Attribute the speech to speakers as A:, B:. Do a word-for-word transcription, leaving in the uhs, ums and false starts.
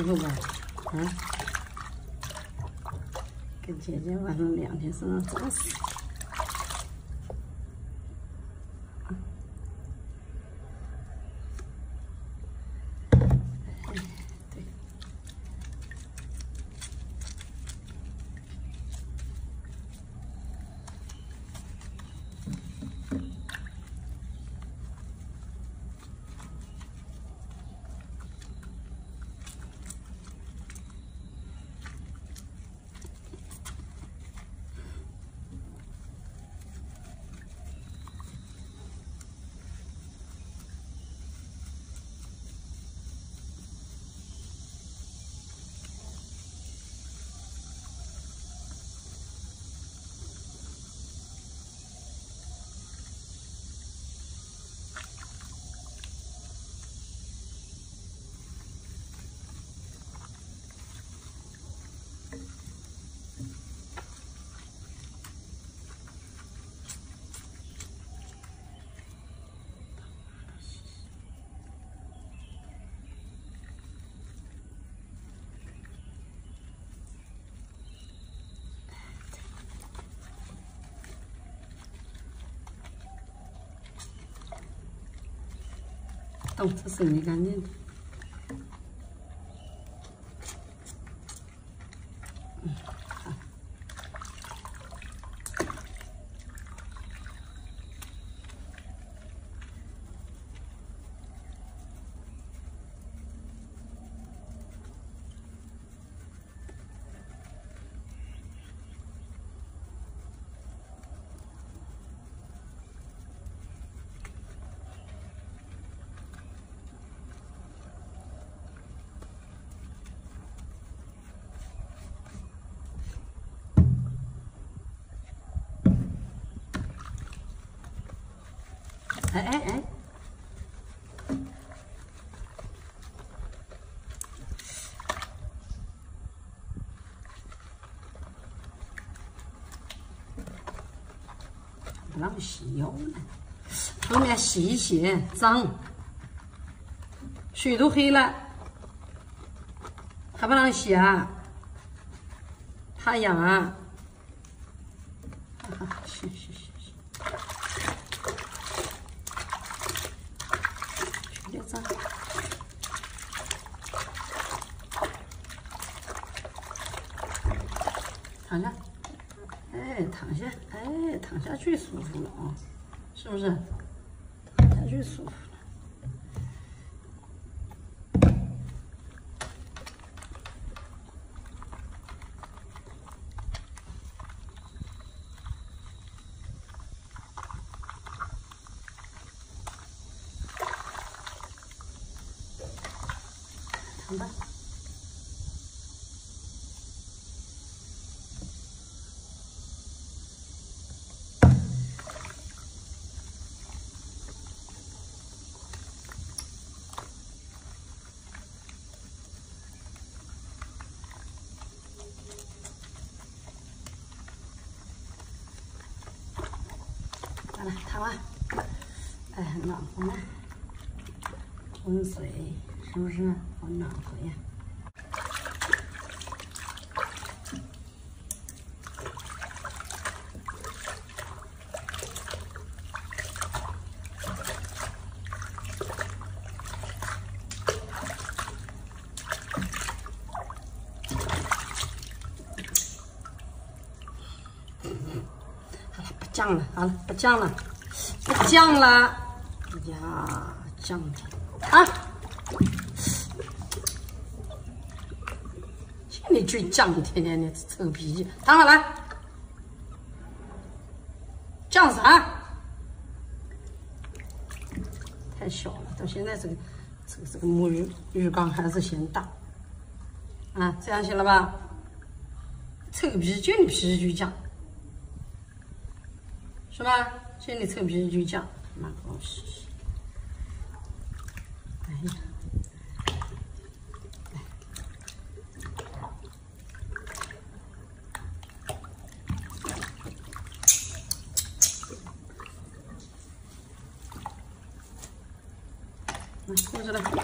A: 时候吧，啊，跟姐姐晚上两天身上找死。 动，这是没干净的。嗯，好。哎哎哎！不让洗油呢，后面洗一洗，脏，水都黑了，还不让洗啊？怕痒啊？洗洗洗洗。 躺下，哎，躺下，哎，躺下最舒服了啊，是不是？躺下最舒服了。躺吧。 好了，躺完，哎，暖和了，温水是不是好暖和呀？降了，好了，不降了，不降了，呀，降了啊！你最犟，天天的臭脾气，躺好了，犟啥？太小了，到现在这个这个这个沐浴浴缸还是嫌大啊，这样行了吧？臭脾气就你脾气最犟。 是吧？就你臭脾气就犟，妈给我洗洗。哎呀，来，过去了。